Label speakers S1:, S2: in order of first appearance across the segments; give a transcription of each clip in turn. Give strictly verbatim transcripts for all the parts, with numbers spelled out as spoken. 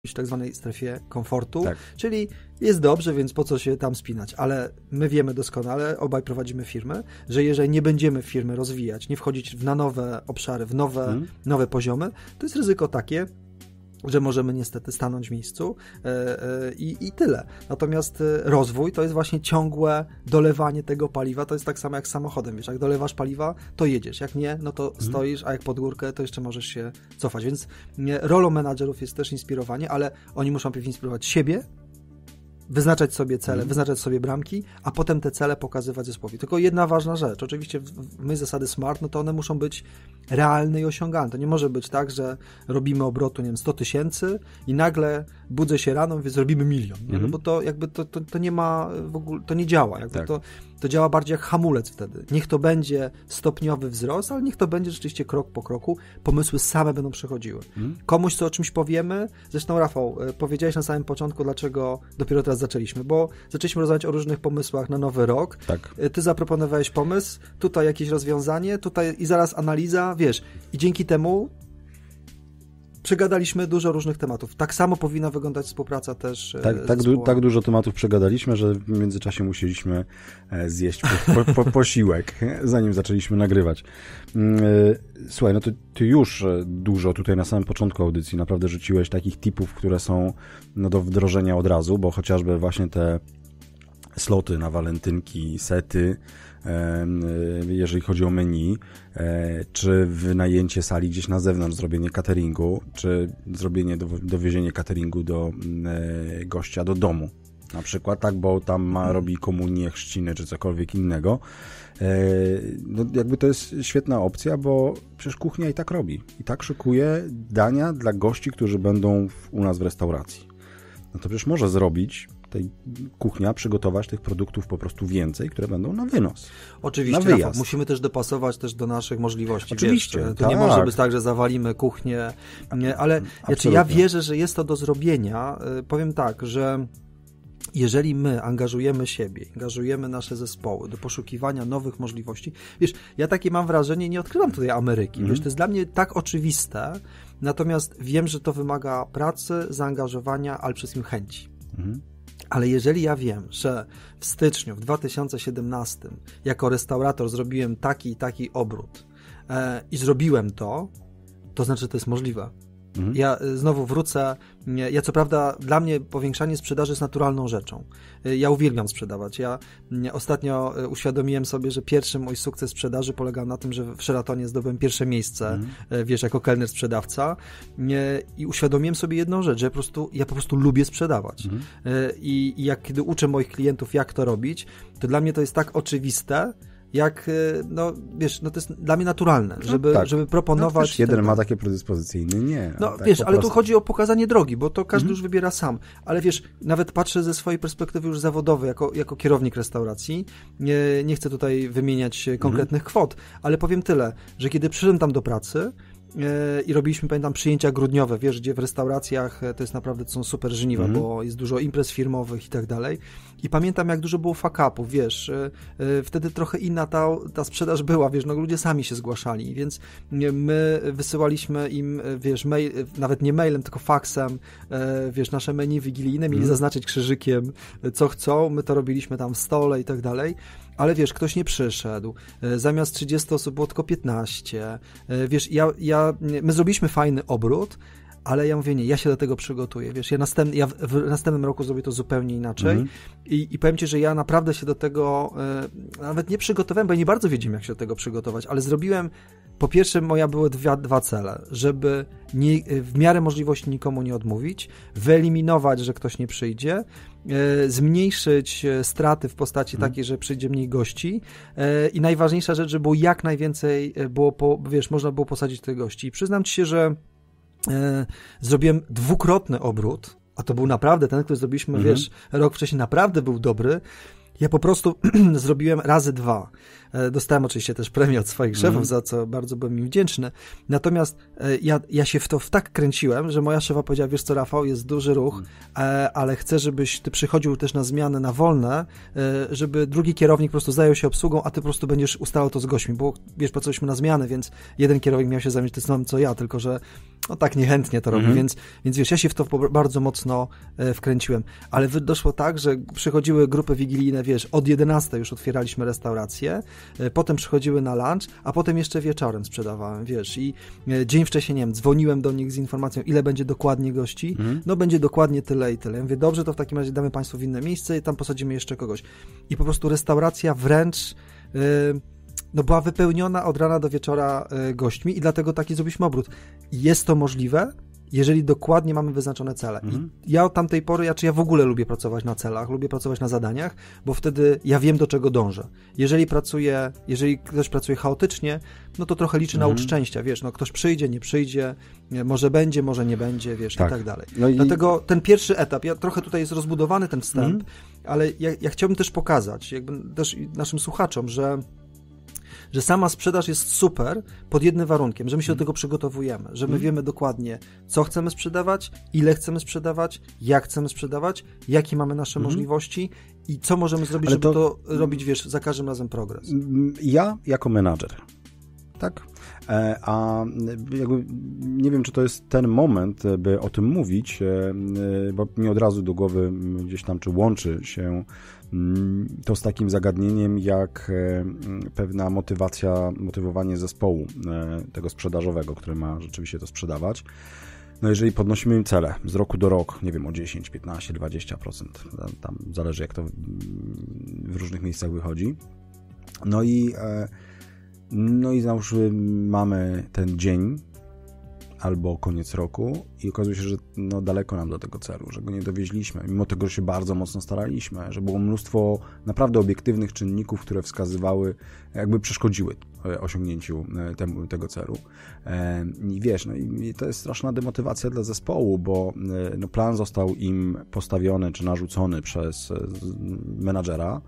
S1: w tak zwanej strefie komfortu,
S2: tak.
S1: czyli jest dobrze, więc po co się tam spinać, ale my wiemy doskonale, obaj prowadzimy firmy, że jeżeli nie będziemy firmy rozwijać, nie wchodzić w na nowe obszary, w nowe, hmm. nowe poziomy, to jest ryzyko takie, że możemy niestety stanąć w miejscu i, yy, yy, i tyle. Natomiast yy, rozwój to jest właśnie ciągłe dolewanie tego paliwa, to jest tak samo jak z samochodem, wiesz, jak dolewasz paliwa, to jedziesz, jak nie, no to hmm. stoisz, a jak pod górkę, to jeszcze możesz się cofać, więc nie, rolą menadżerów jest też inspirowanie, ale oni muszą najpierw inspirować siebie, wyznaczać sobie cele, hmm. wyznaczać sobie bramki, a potem te cele pokazywać zespołowi. Tylko jedna ważna rzecz, oczywiście w, w my zasady SMART, no to one muszą być realne i osiągalne. To nie może być tak, że robimy obrotu, nie wiem, sto tysięcy i nagle budzę się rano, więc zrobimy milion. Nie? Hmm. No bo to jakby to, to, to nie ma w ogóle, to nie działa. Jakby
S2: tak.
S1: to, to działa bardziej jak hamulec wtedy. Niech to będzie stopniowy wzrost, ale niech to będzie rzeczywiście krok po kroku. Pomysły same będą przychodziły. Hmm. Komuś co o czymś powiemy, zresztą Rafał, powiedziałeś na samym początku, dlaczego dopiero teraz zaczęliśmy, bo zaczęliśmy rozmawiać o różnych pomysłach na nowy rok.
S2: Tak.
S1: Ty zaproponowałeś pomysł, tutaj jakieś rozwiązanie, tutaj i zaraz analiza, wiesz, i dzięki temu przegadaliśmy dużo różnych tematów. Tak samo powinna wyglądać współpraca też
S2: tak, tak, du- tak dużo tematów przegadaliśmy, że w międzyczasie musieliśmy zjeść po, po, po, posiłek, zanim zaczęliśmy nagrywać. Słuchaj, no to ty już dużo tutaj na samym początku audycji naprawdę rzuciłeś takich tipów, które są no, do wdrożenia od razu, bo chociażby właśnie te sloty na walentynki, sety, jeżeli chodzi o menu, czy wynajęcie sali gdzieś na zewnątrz, zrobienie cateringu, czy zrobienie, dowiezienie cateringu do gościa do domu, na przykład, tak, bo tam ma, robi komunię, chrzciny, czy cokolwiek innego. No, jakby to jest świetna opcja, bo przecież kuchnia i tak robi. I tak szykuje dania dla gości, którzy będą w, u nas w restauracji. No to przecież może zrobić tej kuchnia, przygotować tych produktów po prostu więcej, które będą na wynos.
S1: Oczywiście,
S2: na wyjazd.
S1: Musimy też dopasować też do naszych możliwości.
S2: Oczywiście.
S1: Wiesz, to
S2: tak.
S1: nie może być tak, że zawalimy kuchnię, nie, ale znaczy, ja wierzę, że jest to do zrobienia. Powiem tak, że jeżeli my angażujemy siebie, angażujemy nasze zespoły do poszukiwania nowych możliwości, wiesz, ja takie mam wrażenie, nie odkrywam tutaj Ameryki, mm. wiesz, to jest dla mnie tak oczywiste, natomiast wiem, że to wymaga pracy, zaangażowania, ale przede wszystkim chęci. Mm. Ale jeżeli ja wiem, że w styczniu w dwa tysiące siedemnastym jako restaurator zrobiłem taki i taki obrót e, i zrobiłem to, to znaczy, że to jest możliwe. Mhm. Ja znowu wrócę, ja co prawda dla mnie powiększanie sprzedaży jest naturalną rzeczą. Ja uwielbiam sprzedawać. Ja ostatnio uświadomiłem sobie, że pierwszy mój sukces sprzedaży polegał na tym, że w Sheratonie zdobyłem pierwsze miejsce, mhm. wiesz, jako kelner sprzedawca i uświadomiłem sobie jedną rzecz, że po prostu, ja po prostu lubię sprzedawać. Mhm. I, I jak kiedy uczę moich klientów, jak to robić, to dla mnie to jest tak oczywiste, jak, no wiesz, no to jest dla mnie naturalne, żeby, no tak. żeby proponować...
S2: No jeden ten... ma takie predyspozycje, inny nie.
S1: No
S2: tak
S1: wiesz, ale tu chodzi o pokazanie drogi, bo to każdy mm-hmm. już wybiera sam. Ale wiesz, nawet patrzę ze swojej perspektywy już zawodowej, jako, jako kierownik restauracji. Nie, nie chcę tutaj wymieniać konkretnych mm-hmm. kwot, ale powiem tyle, że kiedy przyszedłem tam do pracy, i robiliśmy, pamiętam, przyjęcia grudniowe, wiesz, gdzie w restauracjach to jest naprawdę, to są super żniwa, mm. bo jest dużo imprez firmowych i tak dalej. I pamiętam, jak dużo było fuck-upów, wiesz, wtedy trochę inna ta, ta sprzedaż była, wiesz, no ludzie sami się zgłaszali, więc my wysyłaliśmy im, wiesz, mail, nawet nie mailem, tylko faksem, wiesz, nasze menu wigilijne, mieli mm. zaznaczyć krzyżykiem, co chcą, my to robiliśmy tam w stole i tak dalej. Ale wiesz, ktoś nie przyszedł, zamiast trzydziestu osób było tylko piętnaście, wiesz, ja, ja, my zrobiliśmy fajny obrót, ale ja mówię, nie, ja się do tego przygotuję, wiesz, ja, następny, ja w, w następnym roku zrobię to zupełnie inaczej mm. I, i powiem ci, że ja naprawdę się do tego e, nawet nie przygotowałem, bo ja nie bardzo wiedziałem, jak się do tego przygotować, ale zrobiłem, po pierwsze moja były dwa, dwa cele, żeby nie, w miarę możliwości nikomu nie odmówić, wyeliminować, że ktoś nie przyjdzie, e, zmniejszyć straty w postaci mm. takiej, że przyjdzie mniej gości e, i najważniejsza rzecz, żeby było jak najwięcej, było, po, wiesz, można było posadzić tych gości. I przyznam ci się, że e, zrobiłem dwukrotny obrót, a to był naprawdę ten, który zrobiliśmy, mm. wiesz, rok wcześniej naprawdę był dobry. Ja po prostu zrobiłem razy dwa. Dostałem oczywiście też premię od swoich szefów, mm. za co bardzo byłem im wdzięczny. Natomiast ja, ja się w to w tak kręciłem, że moja szefa powiedziała, wiesz co, Rafał, jest duży ruch, mm. ale chcę, żebyś ty przychodził też na zmianę, na wolne, żeby drugi kierownik po prostu zajął się obsługą, a ty po prostu będziesz ustalał to z gośćmi, bo wiesz, pracowaliśmy na zmianę, więc jeden kierownik miał się zająć tym samym co ja, tylko że no tak niechętnie to robi,
S2: mhm.
S1: więc, więc wiesz, ja się w to bardzo mocno e, wkręciłem. Ale doszło tak, że przychodziły grupy wigilijne, wiesz, od jedenastej już otwieraliśmy restaurację, e, potem przychodziły na lunch, a potem jeszcze wieczorem sprzedawałem, wiesz, i e, dzień wcześniej, nie wiem, dzwoniłem do nich z informacją, ile będzie dokładnie gości, mhm. no będzie dokładnie tyle i tyle. Ja mówię, dobrze, to w takim razie damy Państwu w inne miejsce i tam posadzimy jeszcze kogoś. I po prostu restauracja wręcz... E, no była wypełniona od rana do wieczora y, gośćmi i dlatego taki zrobiliśmy obrót. Jest to możliwe, jeżeli dokładnie mamy wyznaczone cele. Mhm. I ja od tamtej pory, ja, czy ja w ogóle lubię pracować na celach, lubię pracować na zadaniach, bo wtedy ja wiem, do czego dążę. Jeżeli pracuję, jeżeli ktoś pracuje chaotycznie, no to trochę liczy mhm. na łód szczęścia, wiesz, no ktoś przyjdzie, nie przyjdzie, nie, może będzie, może nie będzie, wiesz, tak. i tak dalej. No i... Dlatego ten pierwszy etap, ja trochę tutaj jest rozbudowany ten wstęp, mhm. ale ja, ja chciałbym też pokazać, jakby też naszym słuchaczom, że że sama sprzedaż jest super pod jednym warunkiem, że my się do tego przygotowujemy, że my wiemy dokładnie, co chcemy sprzedawać, ile chcemy sprzedawać, jak chcemy sprzedawać, jakie mamy nasze mm. możliwości i co możemy zrobić, Ale żeby to... to robić, wiesz, za każdym razem progres.
S2: Ja jako menadżer, tak? A jakby nie wiem, czy to jest ten moment, by o tym mówić, bo mi od razu do głowy gdzieś tam, czy łączy się to z takim zagadnieniem jak pewna motywacja, motywowanie zespołu tego sprzedażowego, który ma rzeczywiście to sprzedawać. No jeżeli podnosimy im cele z roku do roku, nie wiem, o dziesięć, piętnaście, dwadzieścia procent, tam zależy jak to w różnych miejscach wychodzi. No i no i załóżmy mamy ten dzień albo koniec roku i okazuje się, że no daleko nam do tego celu, że go nie dowieźliśmy, mimo tego, że się bardzo mocno staraliśmy, że było mnóstwo naprawdę obiektywnych czynników, które wskazywały, jakby przeszkodziły osiągnięciu te, tego celu. I wiesz, no i to jest straszna demotywacja dla zespołu, bo no, plan został im postawiony czy narzucony przez menadżera.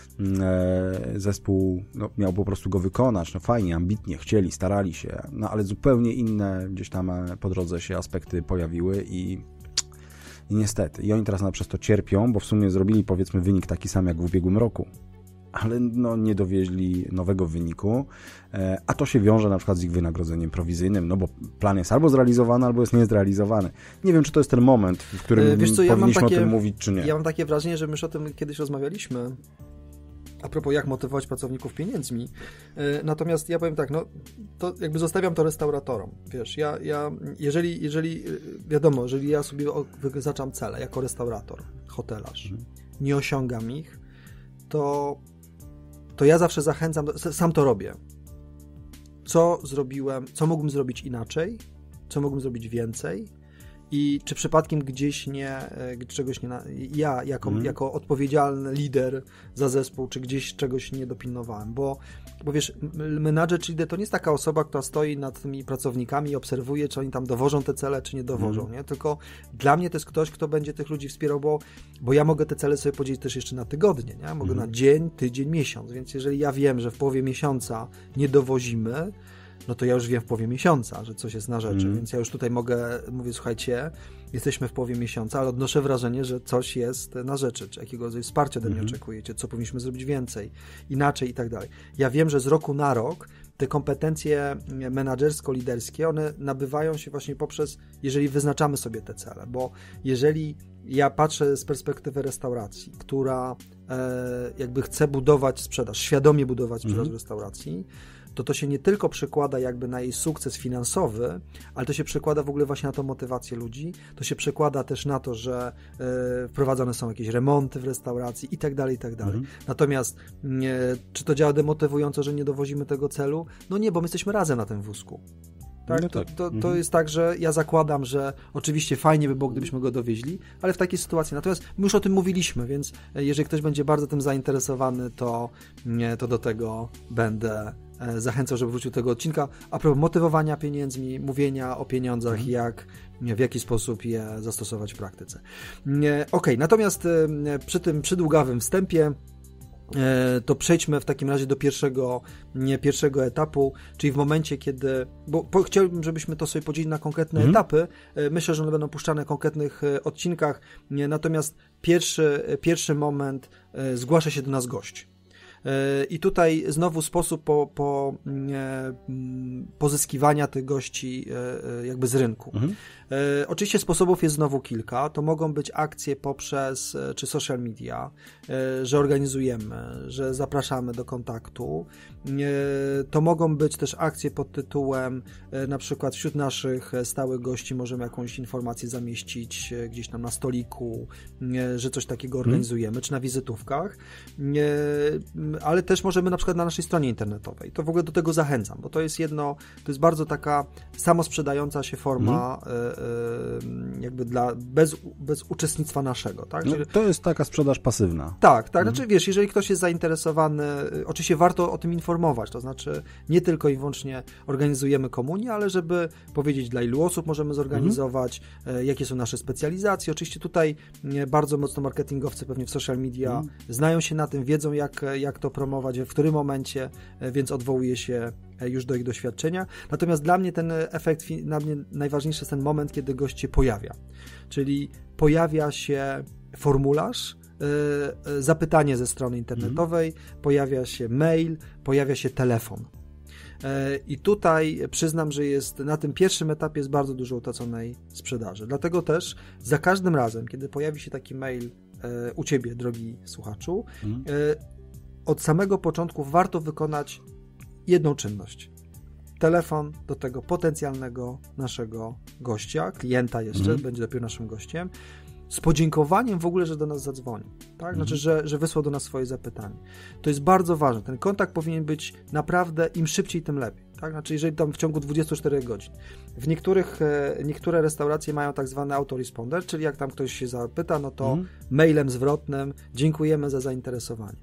S2: Zespół no, miał po prostu go wykonać, no fajnie, ambitnie, chcieli, starali się, no ale zupełnie inne gdzieś tam po drodze się aspekty pojawiły i, i niestety, i oni teraz na przez to cierpią, bo w sumie zrobili powiedzmy wynik taki sam jak w ubiegłym roku, ale no nie dowieźli nowego wyniku, a to się wiąże na przykład z ich wynagrodzeniem prowizyjnym, no bo plan jest albo zrealizowany, albo jest niezrealizowany. Nie wiem, czy to jest ten moment, w którym Wiesz co, ja powinniśmy takie, o tym mówić, czy nie.
S1: Ja mam takie wrażenie, że my już o tym kiedyś rozmawialiśmy, a propos jak motywować pracowników pieniędzmi. Natomiast ja powiem tak, no to jakby zostawiam to restauratorom. Wiesz, ja, ja jeżeli, jeżeli wiadomo, jeżeli ja sobie wyznaczam cele jako restaurator, hotelarz, mhm. nie osiągam ich, to, to ja zawsze zachęcam, sam to robię. Co zrobiłem, co mógłbym zrobić inaczej, co mógłbym zrobić więcej i czy przypadkiem gdzieś nie, czegoś nie, ja jako, mm. jako odpowiedzialny lider za zespół, czy gdzieś czegoś nie dopilnowałem, bo, bo wiesz, menadżer czy lider to nie jest taka osoba, która stoi nad tymi pracownikami i obserwuje, czy oni tam dowożą te cele, czy nie dowożą, mm. nie? Tylko dla mnie to jest ktoś, kto będzie tych ludzi wspierał, bo, bo ja mogę te cele sobie podzielić też jeszcze na tygodnie, nie? Mogę mm. na dzień, tydzień, miesiąc, więc jeżeli ja wiem, że w połowie miesiąca nie dowozimy, no to ja już wiem w połowie miesiąca, że coś jest na rzeczy, mm. więc ja już tutaj mogę, mówię, słuchajcie, jesteśmy w połowie miesiąca, ale odnoszę wrażenie, że coś jest na rzeczy, czy jakiego rodzaju wsparcia ode mnie mm. oczekujecie, co powinniśmy zrobić więcej, inaczej i tak dalej. Ja wiem, że z roku na rok te kompetencje menadżersko-liderskie, one nabywają się właśnie poprzez, jeżeli wyznaczamy sobie te cele, bo jeżeli ja patrzę z perspektywy restauracji, która e, jakby chce budować sprzedaż, świadomie budować sprzedaż mm. restauracji, to to się nie tylko przekłada jakby na jej sukces finansowy, ale to się przekłada w ogóle właśnie na tą motywację ludzi, to się przekłada też na to, że y, wprowadzane są jakieś remonty w restauracji i tak dalej, i tak dalej. Mhm. Natomiast y, czy to działa demotywująco, że nie dowozimy tego celu? No nie, bo my jesteśmy razem na tym wózku. Tak? No tak. To, to, to mhm. jest tak, że ja zakładam, że oczywiście fajnie by było, gdybyśmy go dowieźli, ale w takiej sytuacji. Natomiast my już o tym mówiliśmy, więc jeżeli ktoś będzie bardzo tym zainteresowany, to, nie, to do tego będę zachęcał, żeby wrócił do tego odcinka. A propos motywowania pieniędzmi, mówienia o pieniądzach, mhm. jak, w jaki sposób je zastosować w praktyce. Okej, okay, natomiast przy tym przydługawym wstępie to przejdźmy w takim razie do pierwszego, nie, pierwszego etapu, czyli w momencie, kiedy, bo po, chciałbym, żebyśmy to sobie podzielili na konkretne mhm. etapy. Myślę, że one będą puszczane w konkretnych odcinkach, natomiast pierwszy, pierwszy moment zgłasza się do nas gość. I tutaj znowu sposób po, po pozyskiwania tych gości jakby z rynku. Mhm. Oczywiście sposobów jest znowu kilka. To mogą być akcje poprzez czy social media, że organizujemy, że zapraszamy do kontaktu. To mogą być też akcje pod tytułem na przykład wśród naszych stałych gości możemy jakąś informację zamieścić gdzieś tam na stoliku, że coś takiego organizujemy, hmm. czy na wizytówkach, ale też możemy na przykład na naszej stronie internetowej. To w ogóle do tego zachęcam, bo to jest jedno, to jest bardzo taka samosprzedająca się forma hmm. jakby dla, bez, bez uczestnictwa naszego. Tak?
S2: No, to jest taka sprzedaż pasywna.
S1: Tak, tak. Hmm. Znaczy wiesz, jeżeli ktoś jest zainteresowany, oczywiście warto o tym informować, to znaczy nie tylko i wyłącznie organizujemy komunię, ale żeby powiedzieć, dla ilu osób możemy zorganizować, mhm. jakie są nasze specjalizacje. Oczywiście tutaj bardzo mocno marketingowcy pewnie w social media mhm. znają się na tym, wiedzą jak, jak to promować, w którym momencie, więc odwołuje się już do ich doświadczenia. Natomiast dla mnie ten efekt, dla mnie najważniejszy jest ten moment, kiedy gość się pojawia. Czyli pojawia się formularz, zapytanie ze strony internetowej, mhm. pojawia się mail, pojawia się telefon. I tutaj przyznam, że jest na tym pierwszym etapie jest bardzo dużo utraconej sprzedaży. Dlatego też za każdym razem, kiedy pojawi się taki mail u Ciebie, drogi słuchaczu, mhm. od samego początku warto wykonać jedną czynność. Telefon do tego potencjalnego naszego gościa, klienta jeszcze, mhm. będzie dopiero naszym gościem, z podziękowaniem w ogóle, że do nas zadzwonił, tak? Znaczy, że, że wysłał do nas swoje zapytanie. To jest bardzo ważne. Ten kontakt powinien być naprawdę im szybciej, tym lepiej, tak? Znaczy, jeżeli tam w ciągu dwudziestu czterech godzin. W niektórych, niektóre restauracje mają tak zwany autoresponder, czyli jak tam ktoś się zapyta, no to mm. mailem zwrotnym dziękujemy za zainteresowanie.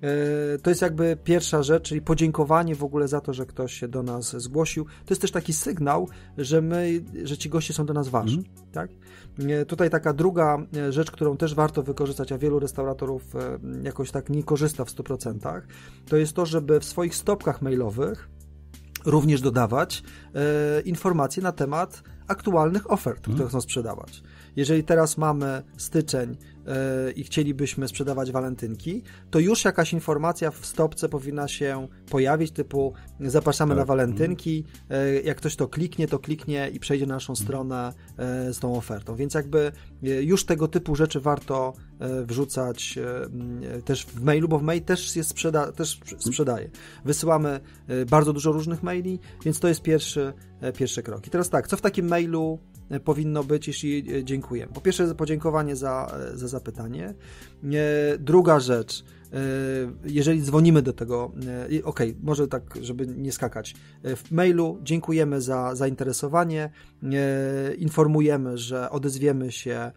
S1: To jest jakby pierwsza rzecz, czyli podziękowanie w ogóle za to, że ktoś się do nas zgłosił. To jest też taki sygnał, że my, że ci goście są do nas ważni, mm. tak? Tutaj taka druga rzecz, którą też warto wykorzystać, a wielu restauratorów jakoś tak nie korzysta w stu procentach, to jest to, żeby w swoich stopkach mailowych również dodawać e, informacje na temat aktualnych ofert, hmm. które chcą sprzedawać. Jeżeli teraz mamy styczeń e, i chcielibyśmy sprzedawać walentynki, to już jakaś informacja w stopce powinna się pojawić, typu zapraszamy tak. na walentynki, e, jak ktoś to kliknie, to kliknie i przejdzie na naszą hmm. stronę e, z tą ofertą. Więc jakby e, już tego typu rzeczy warto e, wrzucać e, też w mailu, bo w mail też jest sprzeda- też sprzedaje. Wysyłamy e, bardzo dużo różnych maili, więc to jest pierwszy, e, pierwszy krok. I teraz tak, co w takim mailu powinno być, jeśli dziękujemy? Po pierwsze, podziękowanie za, za zapytanie. Druga rzecz, jeżeli dzwonimy do tego, ok, może tak, żeby nie skakać, w mailu dziękujemy za zainteresowanie, informujemy, że odezwiemy się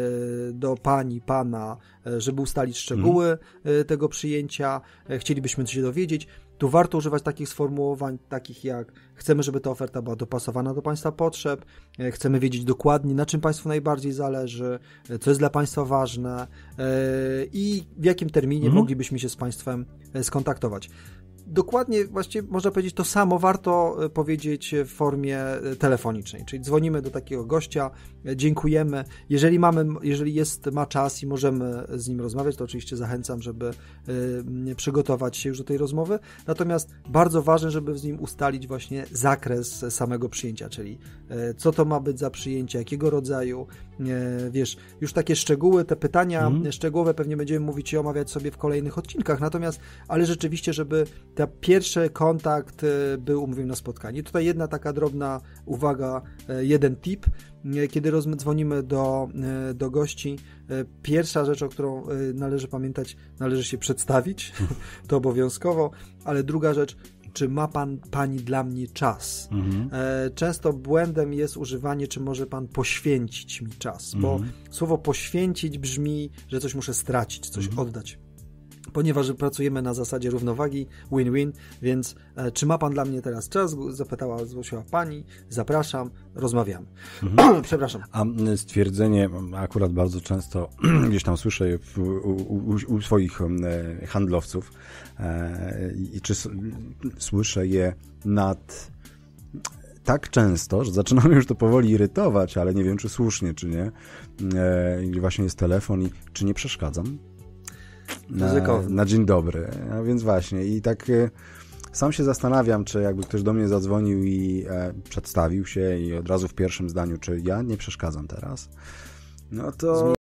S1: do pani, pana, żeby ustalić szczegóły hmm. tego przyjęcia, chcielibyśmy się dowiedzieć. Tu warto używać takich sformułowań, takich jak chcemy, żeby ta oferta była dopasowana do Państwa potrzeb, chcemy wiedzieć dokładnie, na czym Państwu najbardziej zależy, co jest dla Państwa ważne i w jakim terminie mhm. moglibyśmy się z Państwem skontaktować. Dokładnie, właściwie można powiedzieć, to samo warto powiedzieć w formie telefonicznej, czyli dzwonimy do takiego gościa, dziękujemy. Jeżeli mamy, jeżeli jest, ma czas i możemy z nim rozmawiać, to oczywiście zachęcam, żeby y, przygotować się już do tej rozmowy. Natomiast bardzo ważne, żeby z nim ustalić właśnie zakres samego przyjęcia, czyli y, co to ma być za przyjęcie, jakiego rodzaju, y, wiesz, już takie szczegóły, te pytania mm. szczegółowe pewnie będziemy mówić i omawiać sobie w kolejnych odcinkach, natomiast, ale rzeczywiście, żeby ten pierwszy kontakt był umówiony na spotkanie. Tutaj jedna taka drobna uwaga, jeden tip. Kiedy dzwonimy do, do gości, pierwsza rzecz, o którą należy pamiętać, należy się przedstawić, to obowiązkowo, ale druga rzecz, czy ma pan, pani dla mnie czas? Mhm. Często błędem jest używanie, czy może pan poświęcić mi czas, bo mhm. słowo poświęcić brzmi, że coś muszę stracić, coś mhm. oddać. Ponieważ pracujemy na zasadzie równowagi, win-win, więc e, czy ma pan dla mnie teraz czas? Zapytała, zgłosiła pani, zapraszam, rozmawiamy. Mhm. Przepraszam.
S2: A stwierdzenie, akurat bardzo często gdzieś tam słyszę w, u, u, u swoich e, handlowców e, i czy s, słyszę je nad tak często, że zaczyna mnie już to powoli irytować, ale nie wiem, czy słusznie, czy nie. E, właśnie jest telefon i czy nie przeszkadzam? na, na dzień dobry. A więc właśnie i tak e, sam się zastanawiam, czy jakby ktoś do mnie zadzwonił i e, przedstawił się i od razu w pierwszym zdaniu, czy ja nie przeszkadzam teraz, no to